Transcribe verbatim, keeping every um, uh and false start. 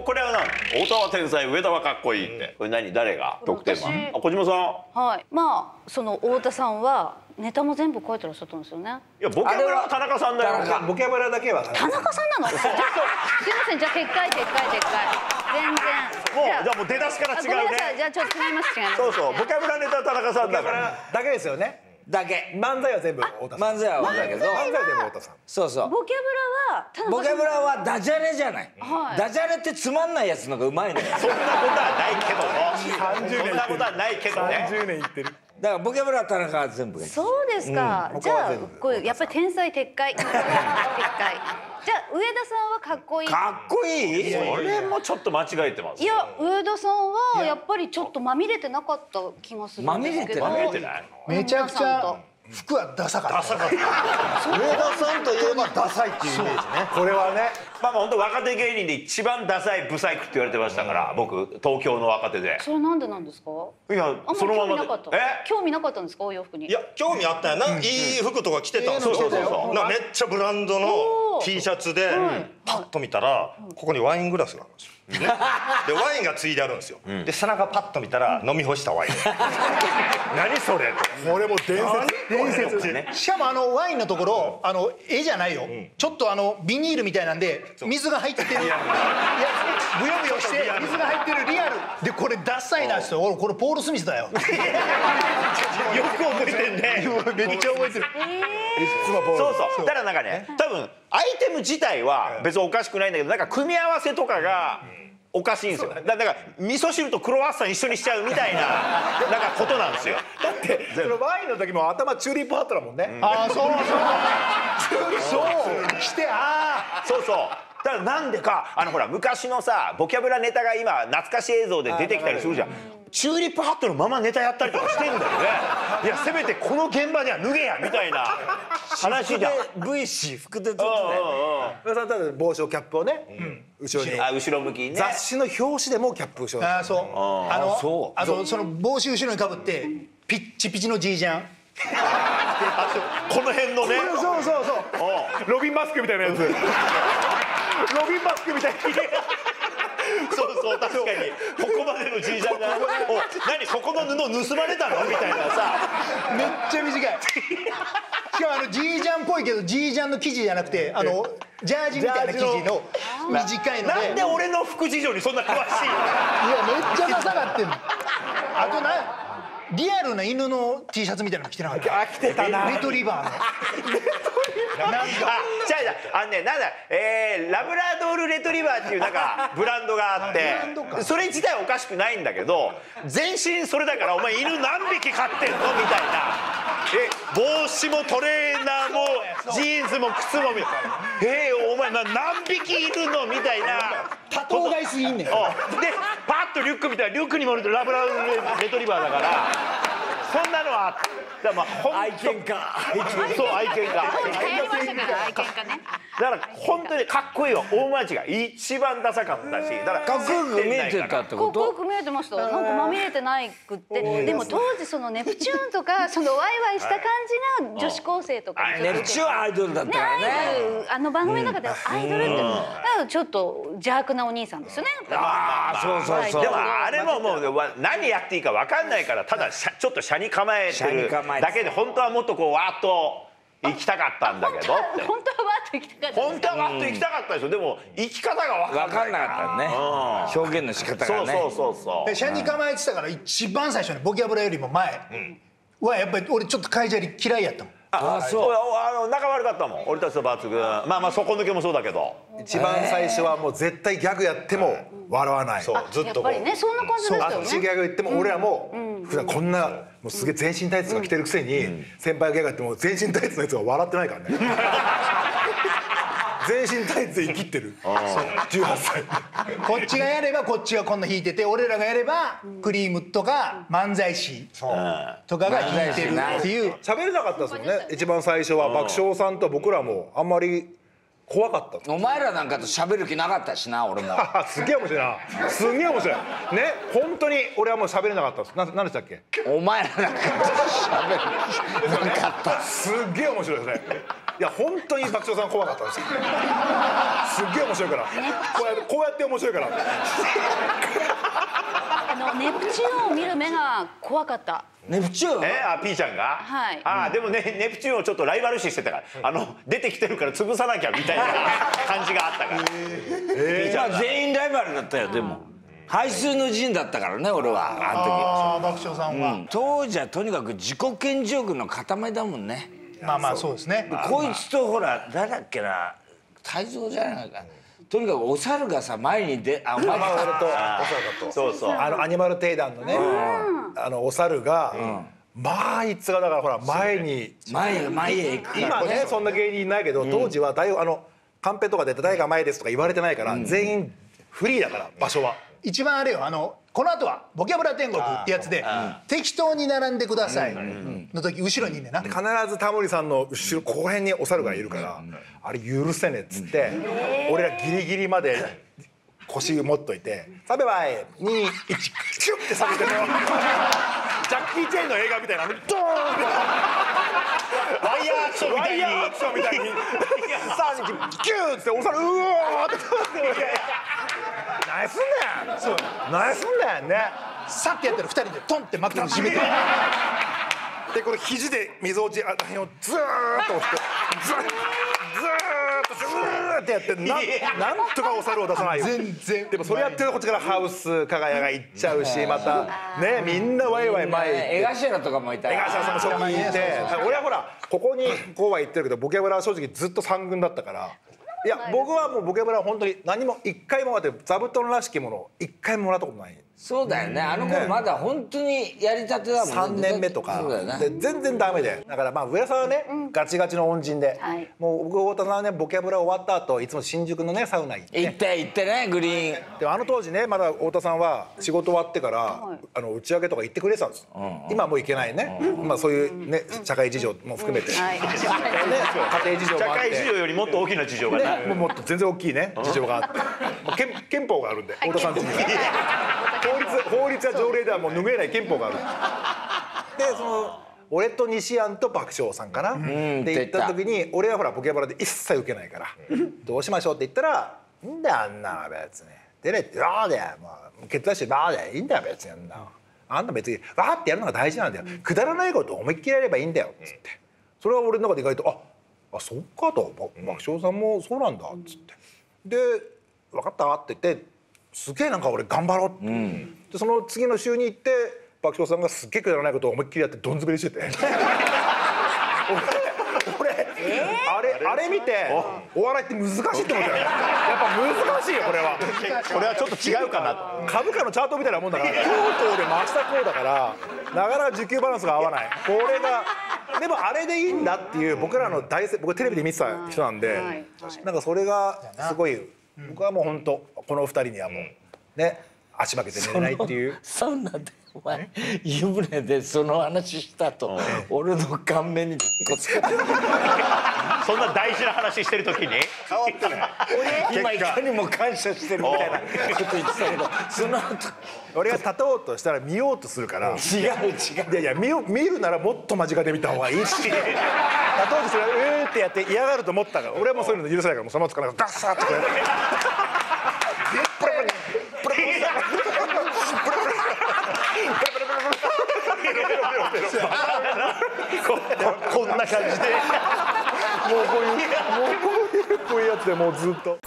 これは何？太田は天才、上田はかっこいいって。これ何？誰が得点は？あ、小島さん。 はい。まあその太田さんはネタも全部書いてらっしゃったんですよね。 いや、ボキャブラは田中さんだよ。 ボキャブラだけは田中さんなの？すいません、じゃあ撤回撤回撤回。全然。 もうじゃあもう出だしから違うね。 ごめんなさい、じゃあちょっと違います違います。 そうそう、ボキャブラネタは田中さんだから。 だけですよね。 だけ漫才は全部太田さん。 漫才はだけど漫才は全部太田さん。 そうそうボキャブラは田中さん。 ボキャブラはダジャレじゃない、 はい、 ダジャレってつまんないやつのがうまいのよ。 そんなことはないけどもそんなことはないけどね。 さんじゅうねんいってる。 だからボキャブラは田中は全部がいい。 そうですか、うん、じゃあこれやっぱり天才撤回撤回。じゃあ上田さんはかっこいい。 かっこいい。 それもちょっと間違えてます。 いや、上田さんはやっぱりちょっとまみれてなかった気がするんですけど。 まみれてない。 めちゃくちゃ服はダサかった。ダサかった。上田さんといえばダサいっていうイメージね。 これはね。 まあまあ本当若手芸人で一番ダサいブサイクって言われてましたから、僕東京の若手で。 それなんでなんですか？ いや、そのままで。 え？興味なかったんですか、お洋服に？ いや、興味あったんやな。いい服とか着てたんですよ。 そうそうそう。 めっちゃブランドの T シャツでパッと見たらここにワイングラスがあるんですよ。でワインがついであるんですよ。で背中パッと見たら飲み干したワイン。何それ？ これも伝説伝説。しかもあのワインのところ、あの絵じゃないよ。ちょっとあのビニールみたいなんで水が入ってる。いやブヨブヨして水が入ってるリアルで、これダッサいなって。俺これポール・スミスだよ。よく覚えてんね。 めっちゃ覚えてる。 そうそう。だからなんかね、多分アイテム自体は別におかしくないんだけど、なんか組み合わせとかがおかしいんですよ。だから味噌汁とクロワッサン一緒にしちゃうみたいななんかことなんですよ。 だってそのワインの時も頭チューリップハットだもんね。 ああ、そうそうそうして、ああそうそう。だからなんでか、あのほら昔のさボキャブラネタが今懐かしい映像で出てきたりするじゃん。チューリップハットのままネタやったりとかしてんだよね。いやせめてこの現場には脱げやみたいな話じゃん。 ブイシー 服で撮ってたよね。 上田さんただ帽子をキャップをね後ろに。 あ、後ろ向きにね。 雑誌の表紙でもキャップ後ろ。 ああ、そう。あのそうあとその帽子後ろにかぶってピッチピチのジージャン。 この辺のね。 そうそうそう。ロビンマスクみたいなやつ。ロビンマスクみたいな。 そうそう、確かにここまでのジージャンが「お何ここの布盗まれたの?」みたいなさ。 めっちゃ短い。しかもあのジージャンっぽいけどジージャンの生地じゃなくて、あのジャージみたいな生地の短いので。 なんで俺の服事情にそんな詳しいの？ いや、めっちゃダサがってんの。あとな、リアルな犬の T シャツみたいなの着てなかった？ あ、着てたな。 レトリバーの。 なんか、じゃあ、あのね、なんだ、えー、ラブラドールレトリバーっていうなんかブランドがあって、それ自体おかしくないんだけど、全身それだからお前犬何匹飼ってんのみたいな。え、帽子もトレーナーもジーンズも靴もみたいな。えー、お前な何匹いるのみたいな。 多頭飼いすぎんねん。でパッとリュックみたいな、リュックにもラブラドールレトリバーだから、そんなのはだからまあ愛犬家。 そう愛犬家。 流行りましたから愛犬家ね。 だから本当にかっこいいよ、大間違い。一番ダサかったし、だからかっこよく見えてたってこかっこよと？ く見えてました。なんかまみれてないくって。でも当時そのネプチューンとかそのワイワイした感じが女子高生とかにネプチューンはアイドルだったね、 からね。 アイドル、あの番組の中でアイドルってだからちょっと邪悪なお兄さんですよね。 ああ、そうそうそう。 でもあれももう何やっていいか分かんないから、ただちょっと車に構えてるだけで、本当はもっとこうわーっと行きたかったんだけどって。 本当はわーっと行きたかった。 本当はわーっと行きたかったでしょ。でも行き方が分かんない分かんなかったね。表現の仕方がね。 そうそうそうそう。 車に構えてたから一番最初にボキャブラよりも前はやっぱり俺ちょっと海砂利嫌いやったもん。 あ、そう。あの仲悪かったもん。俺たちと抜群。まあまあ底抜けもそうだけど。 一番最初はもう絶対ギャグやっても笑わない。 そうずっとこう。 やっぱりね、そんな感じでしたよあっちギね。 ャグ言っても俺らも普段こんなもうすげえ全身タイツが着てるくせに先輩がギャグやっても全身タイツのやつは笑ってないからね。全身タイツで生きってるじゅうはっさい。 こっちがやればこっちがこんな弾いてて、俺らがやればクリームとか漫才師とかが弾いてるっていう。 喋れなかったですもんね。一番最初は爆笑さんと僕らもあんまり怖かった。 お前らなんかと喋る気なかったしな、俺も。 すげえ面白いな。すげえ面白いね。本当に俺はもう喋れなかったです。な何でしたっけ？ お前らなんかと喋る気なかった。 すげえ面白いですね。 いや本当に爆笑さん怖かったんですよ。すっげえ面白いからこうやってこうやって面白いからあのネプチューンを見る目が怖かった。 ネプチューンえあピーちゃんがはいあでもねネプチューンをちょっとライバル視してたからあの出てきてるから潰さなきゃみたいな感じがあったからピーちゃんが全員ライバルだったよでも排数の陣だったからね俺はああ爆笑さんは、 あの時当時はとにかく自己顕示欲の塊だもんね。 まあまあそうですね。 こいつとほら誰だっけな泰造じゃないかとにかくお猿がさ前に出あお前俺とお猿とそうそうあのアニマル定団のねあのお猿がまあいつがだからほら前に前へ前へ行くから今ねそんな芸人いないけど当時は大あのカンペとかで誰が前ですとか言われてないから全員フリーだから場所は。 一番あれよあのこの後はボキャブラ天国ってやつで適当に並んでくださいの時後ろにいんねんな。 必ずタモリさんの後ろここ辺にお猿がいるからあれ許せねえっつって俺らギリギリまで腰持っといて「食べばいにいち」キュッて下げてのジャッキー・チェンの映画みたいなのドーンってワイヤーアクションみたいにワイヤーアクションみたいにさんにキューってお猿うおーって何すんだよそう何すんだよねさってやったらふたりでトンって枕に締めてでこれ肘で溝落ちあの辺をずーっと押してずーっとずーっとやってななんとかお猿を出さないよ全然でもそれやってるとこっちからハウス加賀谷が行っちゃうしまたねみんなワイワイ前行って江頭とかもいた江頭さんもそこにいて俺はほらここにこうは言ってるけどボキャブラは正直ずっとさん軍だったからいや僕はもうボキャブラは本当に何も一回もだって座布団らしきものを一回ももらったことないそうだよねあの頃まだ本当にやりたてだもんねさんねんめとかそうだよねで全然ダメでだからまあ上田さんはねガチガチの恩人ではいもう僕太田さんはねボキャブラ終わった後いつも新宿のねサウナ行って行って行ってねグリーンでもあの当時ねまだ太田さんは仕事終わってからあの打ち上げとか行ってくれてたんです今はもう行けないねまあそういうね社会事情も含めてねはい家庭事情も社あって会事情よりもっと大きな事情がないねもうもっと全然大きいね事情があってまあ憲憲法があるんで太田さんちには法律法律や条例ではもう拭えない憲法があるでその俺と西安と爆笑さんかなで行った時に俺はほらボキャブラで一切受けないからどうしましょうって言ったら「いいんだよあんなの別に出れってわーでもう決断してわーでいいんだよ別にあんなあんな別にわーってやるのが大事なんだよくだらないことを思いっきりやればいいんだよ」っつってそれは俺の中で意外と「ああそっか」と「爆笑さんもそうなんだ」っつってで「分かった」って言ってすげえなんか俺頑張ろうって、うん、でその次の週に行って爆笑さんがすっげえくだらないことを思いっきりやってどんずべりしてて俺、えー、あれあれ見てお笑いって難しいって思ったよやっぱ難しいよこれはこれはちょっと違うかなと株価のチャートみたいなもんだから京都で真下こうだからなかなか需給バランスが合わないこれがでもあれでいいんだっていう僕らの大僕テレビで見てた人なんで、なんかそれがすごい僕はもう本当このふたりにはもうね足負けて寝れないっていうサウナでお前湯船でその話した後俺の顔面にこつけてそんな大事な話してる時に変わってない今いかにも感謝してるみたいなこと言ってたけどその後俺が立とうとしたら見ようとするから違う違ういやいや 見, よ見るならもっと間近で見た方がいいし立とうとしたらうーってやって嫌がると思ったから俺はもうそういうの許せないからもうそのままつかないからガッサーッとこうやってこんな感じでもうこういうもうこういうこういうやつでもうずっと。